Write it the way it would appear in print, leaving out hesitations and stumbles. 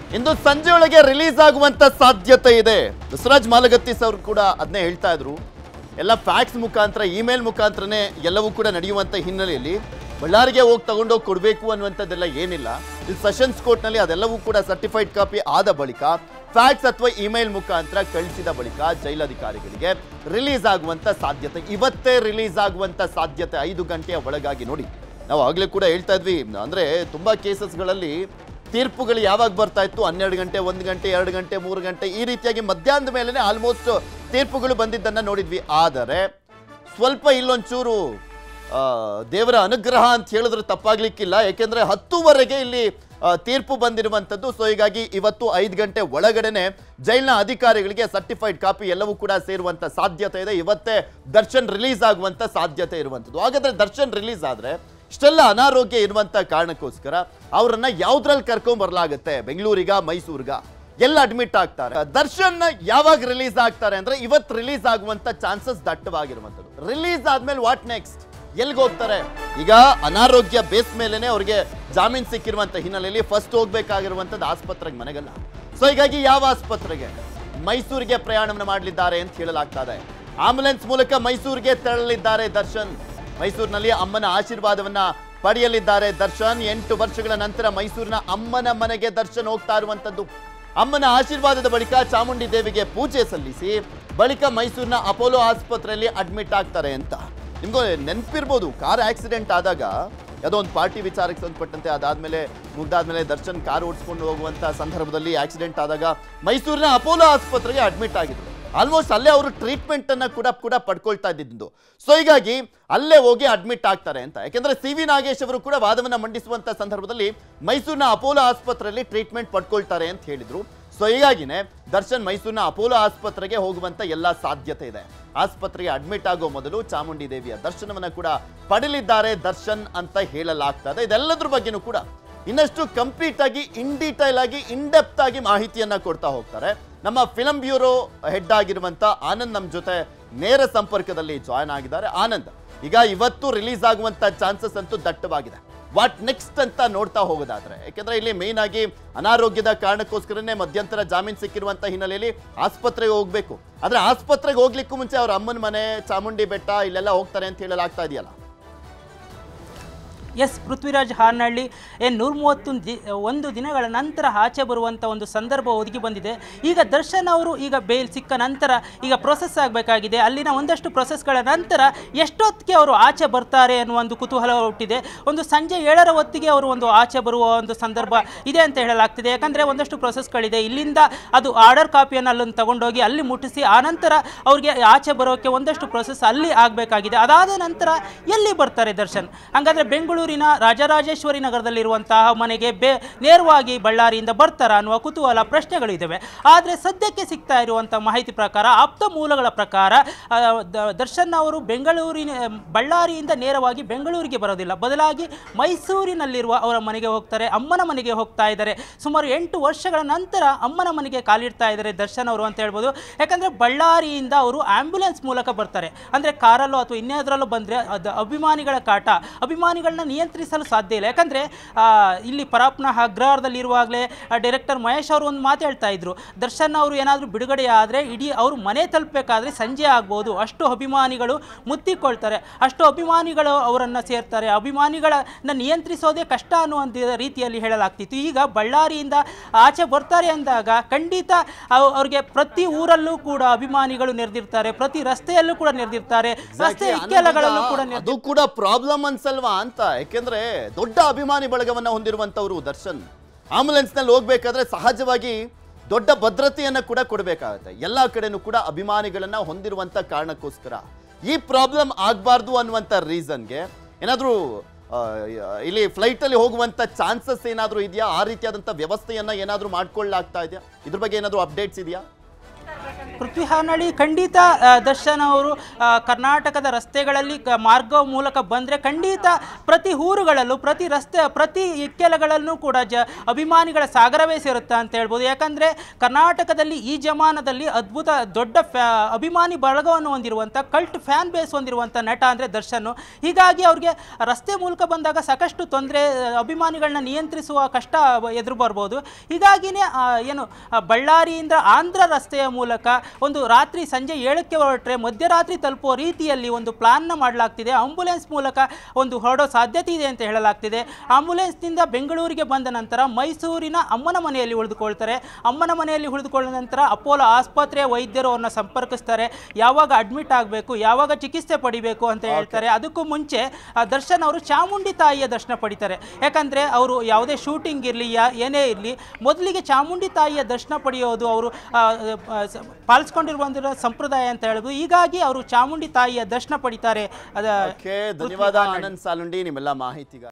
ಇಂದು ಸಂಜೆಯೊಳಗೆ release ಆಗುವಂತ ಸಾಧ್ಯತೆ ಇದೆ. ಬಸವರಾಜ್ ಮಾಲಗತ್ತೀಸ್ ಅವರು ಕೂಡ ಅದನ್ನೇ ಹೇಳ್ತಾ ಇದ್ರು. ಎಲ್ಲ ಫ್ಯಾಕ್ಸ್ ಮುಖಾಂತರ ಇಮೇಲ್ ಮುಖಾಂತರನೇ ಎಲ್ಲವೂ ಕೂಡ ನಡೆಯುವಂತ ಹಿನ್ನೆಲೆಯಲ್ಲಿ ಬಳ್ಳಾರಿಗೆ ಹೋಗಿ ತಗೊಂಡೋಗಿ ಕೊಡಬೇಕು ಅನ್ನುವಂಥದ್ದೆಲ್ಲ ಏನಿಲ್ಲ. ಇಲ್ಲಿ ಸೆಷನ್ಸ್ ಕೋರ್ಟ್ನಲ್ಲಿ ಅದೆಲ್ಲವೂ ಕೂಡ ಸರ್ಟಿಫೈಡ್ ಕಾಪಿ ಆದ ಬಳಿಕ ಫ್ಯಾಕ್ಸ್ ಅಥವಾ ಇಮೇಲ್ ಮುಖಾಂತರ ಕಳಿಸಿದ ಬಳಿಕ ಜೈಲಧಿಕಾರಿಗಳಿಗೆ ರಿಲೀಸ್ ಆಗುವಂತ ಸಾಧ್ಯತೆ, ಇವತ್ತೇ ರಿಲೀಸ್ ಆಗುವಂತ ಸಾಧ್ಯತೆ 5 ಗಂಟೆಯ ಒಳಗಾಗಿ. ನೋಡಿ, ನಾವು ಆಗಲೇ ಕೂಡ ಹೇಳ್ತಾ ಇದ್ವಿ, ಅಂದ್ರೆ ತುಂಬಾ ಕೇಸಸ್ಗಳಲ್ಲಿ ತೀರ್ಪುಗಳು ಯಾವಾಗ ಬರ್ತಾ ಇತ್ತು, 12 ಗಂಟೆ, 1 ಗಂಟೆ, 2 ಗಂಟೆ, 3 ಗಂಟೆ, ಈ ರೀತಿಯಾಗಿ ಮಧ್ಯಾಹ್ನದ ಮೇಲೆನೆ ಆಲ್ಮೋಸ್ಟ್ ತೀರ್ಪುಗಳು ಬಂದಿದ್ದನ್ನ ನೋಡಿದ್ವಿ. ಆದರೆ ಸ್ವಲ್ಪ ಇಲ್ಲೊಂಚೂರು ದೇವರ ಅನುಗ್ರಹ ಅಂತ ಹೇಳಿದ್ರೆ ತಪ್ಪಾಗ್ಲಿಕ್ಕಿಲ್ಲ. ಯಾಕೆಂದ್ರೆ 10ವರೆಗೆ ಇಲ್ಲಿ ತೀರ್ಪು ಬಂದಿರುವಂಥದ್ದು. ಸೊ ಹೀಗಾಗಿ ಇವತ್ತು 5 ಗಂಟೆ ಒಳಗಡೆನೆ ಜೈಲಿನ ಅಧಿಕಾರಿಗಳಿಗೆ ಸರ್ಟಿಫೈಡ್ ಕಾಪಿ ಎಲ್ಲವೂ ಕೂಡ ಸೇರುವಂತ ಸಾಧ್ಯತೆ ಇದೆ. ಇವತ್ತೇ ದರ್ಶನ್ ರಿಲೀಸ್ ಆಗುವಂತ ಸಾಧ್ಯತೆ ಇರುವಂಥದ್ದು. ಹಾಗಾದ್ರೆ ದರ್ಶನ್ ರಿಲೀಸ್ ಆದ್ರೆ ಇಷ್ಟೆಲ್ಲ ಅನಾರೋಗ್ಯ ಇರುವಂತ ಕಾರಣಕ್ಕೋಸ್ಕರ ಅವರನ್ನ ಯಾವ್ದ್ರಲ್ಲಿ ಕರ್ಕೊಂಡ್ ಬರ್ಲಾಗುತ್ತೆ, ಬೆಂಗಳೂರಿಗ, ಮೈಸೂರಿಗ, ಎಲ್ಲ ಅಡ್ಮಿಟ್ ಆಗ್ತಾರೆ. ದರ್ಶನ್ ಯಾವಾಗ ರಿಲೀಸ್ ಆಗ್ತಾರೆ ಅಂದ್ರೆ ಇವತ್ತು ರಿಲೀಸ್ ಆಗುವಂತ ಚಾನ್ಸಸ್ ದಟ್ಟವಾಗಿರುವಂಥದ್ದು. ರಿಲೀಸ್ ಆದ್ಮೇಲೆ ವಾಟ್ ನೆಕ್ಸ್ಟ್, ಎಲ್ಲಿಗೆ ಹೋಗ್ತಾರೆ? ಈಗ ಅನಾರೋಗ್ಯ ಬೇಸ್ ಮೇಲೆನೆ ಅವ್ರಿಗೆ ಜಾಮೀನ್ ಸಿಕ್ಕಿರುವಂತ ಹಿನ್ನೆಲೆಯಲ್ಲಿ ಫಸ್ಟ್ ಹೋಗ್ಬೇಕಾಗಿರುವಂತದ್ದು ಆಸ್ಪತ್ರೆಗೆ, ಮನೆಗಲ್ಲ. ಸೊ ಹೀಗಾಗಿ ಯಾವ ಆಸ್ಪತ್ರೆಗೆ? ಮೈಸೂರಿಗೆ ಪ್ರಯಾಣವನ್ನು ಮಾಡಲಿದ್ದಾರೆ ಅಂತ ಹೇಳಲಾಗ್ತಾ ಇದೆ. ಆಂಬುಲೆನ್ಸ್ ಮೂಲಕ ಮೈಸೂರಿಗೆ ತೆರಳಲಿದ್ದಾರೆ ದರ್ಶನ್. ಮೈಸೂರಿನಲ್ಲಿ ಅಮ್ಮನ ಆಶೀರ್ವಾದವನ್ನ ಪಡೆಯಲಿದ್ದಾರೆ ದರ್ಶನ್. 8 ವರ್ಷಗಳ ನಂತರ ಮೈಸೂರಿನ ಅಮ್ಮನ ಮನೆಗೆ ದರ್ಶನ್ ಹೋಗ್ತಾ ಇರುವಂತದ್ದು. ಅಮ್ಮನ ಆಶೀರ್ವಾದದ ಬಳಿಕ ಚಾಮುಂಡಿ ದೇವಿಗೆ ಪೂಜೆ ಸಲ್ಲಿಸಿ ಬಳಿಕ ಮೈಸೂರಿನ ಅಪೋಲೋ ಆಸ್ಪತ್ರೆಯಲ್ಲಿ ಅಡ್ಮಿಟ್ ಆಗ್ತಾರೆ ಅಂತ. ನಿಮ್ಗೂ ನೆನಪಿರ್ಬೋದು, ಕಾರ್ ಆಕ್ಸಿಡೆಂಟ್ ಆದಾಗ ಯಾವುದೋ ಒಂದು ಪಾರ್ಟಿ ವಿಚಾರಕ್ಕೆ ಸಂಬಂಧಪಟ್ಟಂತೆ ಮುಗ್ದಾದ್ಮೇಲೆ ದರ್ಶನ್ ಕಾರ್ ಓಡಿಸ್ಕೊಂಡು ಹೋಗುವಂತ ಸಂದರ್ಭದಲ್ಲಿ ಆಕ್ಸಿಡೆಂಟ್ ಆದಾಗ ಮೈಸೂರಿನ ಅಪೋಲೋ ಆಸ್ಪತ್ರೆಗೆ ಅಡ್ಮಿಟ್ ಆಗಿದ್ರು. ಆಲ್ಮೋಸ್ಟ್ ಅಲ್ಲೇ ಅವರು ಟ್ರೀಟ್ಮೆಂಟ್ ಅನ್ನ ಕೂಡ ಪಡ್ಕೊಳ್ತಾ ಇದ್ದಿದ್ದು. ಸೊ ಹೀಗಾಗಿ ಅಲ್ಲೇ ಹೋಗಿ ಅಡ್ಮಿಟ್ ಆಗ್ತಾರೆ ಅಂತ. ಯಾಕೆಂದ್ರೆ CV ನಾಗೇಶ್ ಅವರು ಕೂಡ ವಾದವನ್ನ ಮಂಡಿಸುವಂತ ಸಂದರ್ಭದಲ್ಲಿ ಮೈಸೂರಿನ ಅಪೋಲೋ ಆಸ್ಪತ್ರೆಯಲ್ಲಿ ಟ್ರೀಟ್ಮೆಂಟ್ ಪಡ್ಕೊಳ್ತಾರೆ ಅಂತ ಹೇಳಿದ್ರು. ಸೊ ಹೀಗಾಗಿನೇ ದರ್ಶನ್ ಮೈಸೂರಿನ ಅಪೋಲೋ ಆಸ್ಪತ್ರೆಗೆ ಹೋಗುವಂತ ಎಲ್ಲಾ ಸಾಧ್ಯತೆ ಇದೆ. ಆಸ್ಪತ್ರೆಗೆ ಅಡ್ಮಿಟ್ ಆಗೋ ಮೊದಲು ಚಾಮುಂಡಿ ದೇವಿಯ ದರ್ಶನವನ್ನ ಕೂಡ ಪಡೆಯಲಿದ್ದಾರೆ ದರ್ಶನ್ ಅಂತ ಹೇಳಲಾಗ್ತಾ ಇದೆ. ಇದೆಲ್ಲದ್ರ ಬಗ್ಗೆನೂ ಕೂಡ ಇನ್ನಷ್ಟು ಕಂಪ್ಲೀಟ್ ಆಗಿ, ಇನ್ ಡೀಟೈಲ್ ಆಗಿ, ಇನ್ ಡೆಪ್ತ್ ಆಗಿ ಮಾಹಿತಿಯನ್ನ ಕೊಡ್ತಾ ಹೋಗ್ತಾರೆ. ನಮ್ಮ ಫಿಲಂ ಬ್ಯೂರೋ ಹೆಡ್ ಆಗಿರುವಂತ ಆನಂದ್ ನಮ್ಮ ಜೊತೆ ನೇರ ಸಂಪರ್ಕದಲ್ಲಿ ಜಾಯ್ನ್ ಆಗಿದ್ದಾರೆ. ಆನಂದ್, ಈಗ ಇವತ್ತು ರಿಲೀಸ್ ಆಗುವಂತ ಚಾನ್ಸಸ್ ಅಂತೂ ದಟ್ಟವಾಗಿದೆ. ವಾಟ್ ನೆಕ್ಸ್ಟ್ ಅಂತ ನೋಡ್ತಾ ಹೋಗೋದಾದ್ರೆ, ಯಾಕೆಂದ್ರೆ ಇಲ್ಲಿ ಮೇನ್ ಆಗಿ ಅನಾರೋಗ್ಯದ ಕಾರಣಕ್ಕೋಸ್ಕರನೇ ಮಧ್ಯಂತರ ಜಾಮೀನು ಸಿಕ್ಕಿರುವಂತ ಹಿನ್ನೆಲೆಯಲ್ಲಿ ಆಸ್ಪತ್ರೆಗೆ ಹೋಗ್ಬೇಕು. ಆದ್ರೆ ಆಸ್ಪತ್ರೆಗೆ ಹೋಗ್ಲಿಕ್ಕೂ ಮುಂಚೆ ಅವ್ರ ಅಮ್ಮನ ಮನೆ, ಚಾಮುಂಡಿ ಬೆಟ್ಟ, ಇಲ್ಲೆಲ್ಲ ಹೋಗ್ತಾರೆ ಅಂತ ಹೇಳಲಾಗ್ತಾ ಇದೆಯಲ್ಲ. ಎಸ್, ಪೃಥ್ವಿರಾಜ್ ಹಾರ್ನಳ್ಳಿ 131 ದಿನಗಳ ನಂತರ ಆಚೆ ಬರುವಂಥ ಒಂದು ಸಂದರ್ಭ ಒದಗಿ ಬಂದಿದೆ. ಈಗ ದರ್ಶನ್ ಅವರು ಈಗ ಬೇಲ್ ಸಿಕ್ಕ ನಂತರ ಈಗ ಪ್ರೊಸೆಸ್ ಆಗಬೇಕಾಗಿದೆ. ಅಲ್ಲಿನ ಒಂದಷ್ಟು ಪ್ರೊಸೆಸ್ಗಳ ನಂತರ ಎಷ್ಟೊತ್ತಿಗೆ ಅವರು ಆಚೆ ಬರ್ತಾರೆ ಅನ್ನುವ ಒಂದು ಕುತೂಹಲ ಹುಟ್ಟಿದೆ. ಒಂದು ಸಂಜೆ 7ರ ಹೊತ್ತಿಗೆ ಅವರು ಒಂದು ಆಚೆ ಬರುವ ಒಂದು ಸಂದರ್ಭ ಇದೆ ಅಂತ ಹೇಳಲಾಗ್ತಿದೆ. ಯಾಕಂದರೆ ಒಂದಷ್ಟು ಪ್ರೊಸೆಸ್ಗಳಿದೆ. ಇಲ್ಲಿಂದ ಅದು ಆರ್ಡರ್ ಕಾಪಿಯನ್ನು ಅಲ್ಲೊಂದು ತಗೊಂಡೋಗಿ ಅಲ್ಲಿ ಮುಟ್ಟಿಸಿ ಆನಂತರ ಅವ್ರಿಗೆ ಆಚೆ ಬರೋಕ್ಕೆ ಒಂದಷ್ಟು ಪ್ರೊಸೆಸ್ ಅಲ್ಲಿ ಆಗಬೇಕಾಗಿದೆ. ಅದಾದ ನಂತರ ಎಲ್ಲಿ ಬರ್ತಾರೆ ದರ್ಶನ್? ಹಾಗಾದರೆ ಬೆಂಗಳೂರು ರಾಜರಾಜೇಶ್ವರಿ ನಗರದಲ್ಲಿರುವಂತಹ ಮನೆಗೆ ನೇರವಾಗಿ ಬಳ್ಳಾರಿಯಿಂದ ಬರ್ತಾರ ಅನ್ನುವ ಕುತೂಹಲ ಪ್ರಶ್ನೆಗಳು ಇದ್ದಾವೆ. ಆದರೆ ಸದ್ಯಕ್ಕೆ ಸಿಗ್ತಾ ಇರುವಂಥ ಮಾಹಿತಿ ಪ್ರಕಾರ, ಆಪ್ತ ಮೂಲಗಳ ಪ್ರಕಾರ, ದರ್ಶನ್ ಅವರು ಬಳ್ಳಾರಿಯಿಂದ ನೇರವಾಗಿ ಬೆಂಗಳೂರಿಗೆ ಬರೋದಿಲ್ಲ, ಬದಲಾಗಿ ಮೈಸೂರಿನಲ್ಲಿರುವ ಅವರ ಮನೆಗೆ ಹೋಗ್ತಾರೆ, ಅಮ್ಮನ ಮನೆಗೆ ಹೋಗ್ತಾ ಇದ್ದಾರೆ. ಸುಮಾರು 8 ವರ್ಷಗಳ ನಂತರ ಅಮ್ಮನ ಮನೆಗೆ ಕಾಲಿಡ್ತಾ ಇದ್ದಾರೆ ದರ್ಶನ್ ಅವರು ಅಂತ ಹೇಳ್ಬೋದು. ಯಾಕಂದರೆ ಬಳ್ಳಾರಿಯಿಂದ ಅವರು ಆಂಬ್ಯುಲೆನ್ಸ್ ಮೂಲಕ ಬರ್ತಾರೆ. ಅಂದರೆ ಕಾರಲ್ಲೋ ಅಥವಾ ಇನ್ಯಾವುದರಲ್ಲೋ ಬಂದರೆ ಅದು ಅಭಿಮಾನಿಗಳ ಕಾಟ, ಅಭಿಮಾನಿಗಳನ್ನ ನಿಯಂತ್ರಿಸಲು ಸಾಧ್ಯ ಇಲ್ಲ. ಯಾಕಂದರೆ ಇಲ್ಲಿ ಪರಾಪ್ನ ಅಗ್ರಹಾರದಲ್ಲಿರುವಾಗಲೇ ಡೈರೆಕ್ಟರ್ ಮಹೇಶ್ ಅವರು ಒಂದು ಮಾತು ಹೇಳ್ತಾ ಇದ್ರು, ದರ್ಶನ್ ಅವರು ಏನಾದರೂ ಬಿಡುಗಡೆ ಆದರೆ ಇಡೀ ಅವರು ಮನೆ ತಲುಪಬೇಕಾದ್ರೆ ಸಂಜೆ ಆಗ್ಬೋದು, ಅಷ್ಟು ಅಭಿಮಾನಿಗಳು ಮುತ್ತಿಕೊಳ್ತಾರೆ, ಅಷ್ಟು ಅಭಿಮಾನಿಗಳು ಅವರನ್ನು ಸೇರ್ತಾರೆ, ಅಭಿಮಾನಿಗಳನ್ನ ನಿಯಂತ್ರಿಸೋದೇ ಕಷ್ಟ ಅನ್ನುವಂಥ ರೀತಿಯಲ್ಲಿ ಹೇಳಲಾಗ್ತಿತ್ತು. ಈಗ ಬಳ್ಳಾರಿಯಿಂದ ಆಚೆ ಬರ್ತಾರೆ ಅಂದಾಗ ಖಂಡಿತ ಅವ್ರಿಗೆ ಪ್ರತಿ ಊರಲ್ಲೂ ಕೂಡ ಅಭಿಮಾನಿಗಳು ನೆರೆದಿರ್ತಾರೆ, ಪ್ರತಿ ರಸ್ತೆಯಲ್ಲೂ ಕೂಡ ನೆರೆದಿರ್ತಾರೆ, ರಸ್ತೆ ಇಕ್ಕೆಲಗಳಲ್ಲೂ ಕೂಡ ಪ್ರಾಬ್ಲಮ್ ಅನ್ಸಲ್ವಾ ಅಂತ. ಯಾಕೆಂದ್ರೆ ದೊಡ್ಡ ಅಭಿಮಾನಿ ಬಳಗವನ್ನ ಹೊಂದಿರುವಂತವರು ದರ್ಶನ್ ಆಂಬುಲೆನ್ಸ್ ನಲ್ಲಿ ಹೋಗ್ಬೇಕಾದ್ರೆ ಸಹಜವಾಗಿ ದೊಡ್ಡ ಭದ್ರತೆಯನ್ನ ಕೂಡ ಕೊಡಬೇಕಾಗುತ್ತೆ. ಎಲ್ಲಾ ಕಡೆನೂ ಕೂಡ ಅಭಿಮಾನಿಗಳನ್ನ ಹೊಂದಿರುವಂತ ಕಾರಣಕ್ಕೋಸ್ಕರ ಈ ಪ್ರಾಬ್ಲಮ್ ಆಗಬಾರ್ದು ಅನ್ನುವಂತ ರೀಸನ್ಗೆ ಏನಾದ್ರೂ ಇಲ್ಲಿ ಫ್ಲೈಟ್ ಅಲ್ಲಿ ಹೋಗುವಂತ ಚಾನ್ಸಸ್ ಏನಾದ್ರೂ ಇದೆಯಾ? ಆ ರೀತಿಯಾದಂತ ವ್ಯವಸ್ಥೆಯನ್ನ ಏನಾದ್ರೂ ಮಾಡ್ಕೊಳ್ಳಾಗ್ತಾ ಇದೆಯಾ? ಇದ್ರ ಬಗ್ಗೆ ಏನಾದ್ರೂ ಅಪ್ಡೇಟ್ಸ್ ಇದೆಯಾ? ಪೃಥ್ವಿ ಹಾನಳ್ಳಿ ಖಂಡಿತ ದರ್ಶನ್ ಅವರು ಕರ್ನಾಟಕದ ರಸ್ತೆಗಳಲ್ಲಿ ಮಾರ್ಗ ಮೂಲಕ ಬಂದರೆ ಖಂಡಿತ ಪ್ರತಿ ಊರುಗಳಲ್ಲೂ ಪ್ರತಿ ರಸ್ತೆ ಪ್ರತಿ ಇಕ್ಕೆಲಗಳಲ್ಲೂ ಕೂಡ ಅಭಿಮಾನಿಗಳ ಸಾಗರವೇ ಸೇರುತ್ತೆ ಅಂತ ಹೇಳ್ಬೋದು. ಯಾಕಂದರೆ ಕರ್ನಾಟಕದಲ್ಲಿ ಈ ಜಮಾನದಲ್ಲಿ ಅದ್ಭುತ ದೊಡ್ಡ ಅಭಿಮಾನಿ ಬಳಗವನ್ನು ಹೊಂದಿರುವಂಥ ಕಲ್ಟ್ ಫ್ಯಾನ್ ಬೇಸ್ ಹೊಂದಿರುವಂಥ ನಟ ಅಂದರೆ ದರ್ಶನ್. ಹೀಗಾಗಿ ಅವ್ರಿಗೆ ರಸ್ತೆ ಮೂಲಕ ಬಂದಾಗ ಸಾಕಷ್ಟು ತೊಂದರೆ, ಅಭಿಮಾನಿಗಳನ್ನ ನಿಯಂತ್ರಿಸುವ ಕಷ್ಟ ಎದುರು ಬರ್ಬೋದು. ಹೀಗಾಗಿನೇ ಏನು ಬಳ್ಳಾರಿಯಿಂದ ಆಂಧ್ರ ರಸ್ತೆಯ ಮೂಲಕ ಒಂದು ರಾತ್ರಿ ಸಂಜೆ 7ಕ್ಕೆ ಹೊರಟ್ರೆ ಮಧ್ಯರಾತ್ರಿ ತಲುಪುವ ರೀತಿಯಲ್ಲಿ ಒಂದು ಪ್ಲಾನ್ನ ಮಾಡಲಾಗ್ತಿದೆ. ಆಂಬುಲೆನ್ಸ್ ಮೂಲಕ ಒಂದು ಹೊರಡೋ ಸಾಧ್ಯತೆ ಇದೆ ಅಂತ ಹೇಳಲಾಗ್ತಿದೆ. ಆಂಬುಲೆನ್ಸ್ನಿಂದ ಬೆಂಗಳೂರಿಗೆ ಬಂದ ನಂತರ ಮೈಸೂರಿನ ಅಮ್ಮನ ಮನೆಯಲ್ಲಿ ಉಳಿದುಕೊಳ್ತಾರೆ. ಅಮ್ಮನ ಮನೆಯಲ್ಲಿ ಉಳಿದುಕೊಂಡ ನಂತರ ಅಪೋಲೋ ಆಸ್ಪತ್ರೆಯ ವೈದ್ಯರು ಅವ್ರನ್ನ ಸಂಪರ್ಕಿಸ್ತಾರೆ. ಯಾವಾಗ ಅಡ್ಮಿಟ್ ಆಗಬೇಕು, ಯಾವಾಗ ಚಿಕಿತ್ಸೆ ಪಡಿಬೇಕು ಅಂತ ಹೇಳ್ತಾರೆ. ಅದಕ್ಕೂ ಮುಂಚೆ ದರ್ಶನ್ ಅವರು ಚಾಮುಂಡಿ ತಾಯಿಯ ದರ್ಶನ ಪಡಿತಾರೆ. ಯಾಕಂದರೆ ಅವರು ಯಾವುದೇ ಶೂಟಿಂಗ್ ಇರಲಿ ಏನೇ ಇರಲಿ ಮೊದಲಿಗೆ ಚಾಮುಂಡಿ ತಾಯಿಯ ದರ್ಶನ ಪಡೆಯೋದು ಅವರು ಪಾಲಿಸ್ಕೊಂಡಿರುವಂಥ ಸಂಪ್ರದಾಯ ಅಂತ ಹೇಳ್ಬೋದು. ಹೀಗಾಗಿ ಅವರು ಚಾಮುಂಡಿ ತಾಯಿಯ ದರ್ಶನ ಪಡಿತಾರೆ. ಧನ್ಯವಾದ ಆನಂದ್ ಸಾಲುಂಡಿ ನಿಮ್ಮೆಲ್ಲ ಮಾಹಿತಿಗಾಗಿ.